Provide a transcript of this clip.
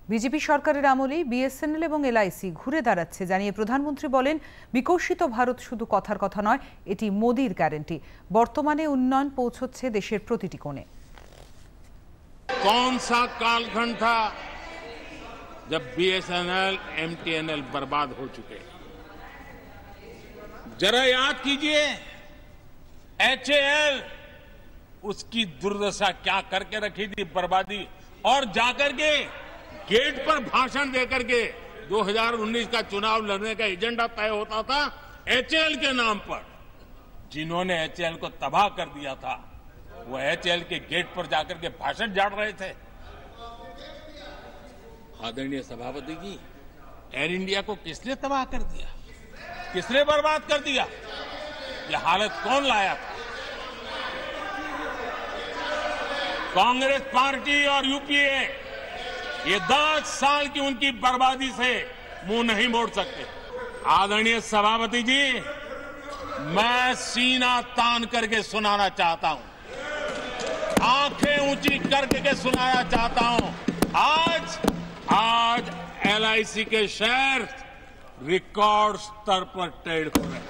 BJP সরকারের আমলেই BSNL এবং LIC ঘুরে দাঁড়াচ্ছে জানিয়ে প্রধানমন্ত্রী বলেন, বিকশিত ভারত শুধু কথার কথা নয়, এটি মোদির গ্যারান্টি। বর্তমানে উন্নয়ন পৌঁছচ্ছে দেশের প্রতিটি কোণে। कौन सा कालखंड था जब बीएसएनएल एमटीएनएल बर्बाद हो चुके? जरा याद कीजिए, एचएएल उसकी दुर्दशा क्या करके रखी थी, बर्बादी। और जाकर के गेट पर भाषण देकर के 2019 का चुनाव लड़ने का एजेंडा तय होता था एचएएल के नाम पर। जिन्होंने एचएएल को तबाह कर दिया था वो एचएएल के गेट पर जाकर के भाषण झाड़ रहे थे। आदरणीय सभापति जी, एयर इंडिया को किसने तबाह कर दिया, किसने बर्बाद कर दिया? ये हालत कौन लाया था? कांग्रेस पार्टी और यूपीए ये 10 साल की उनकी बर्बादी से मुंह नहीं मोड़ सकते। आदरणीय सभापति जी, मैं सीना तान करके सुनाना चाहता हूं, आंखें ऊंची करके सुनाना चाहता हूं, आज एलआईसी के शेयर रिकॉर्ड स्तर पर ट्रेड हो रहे हैं।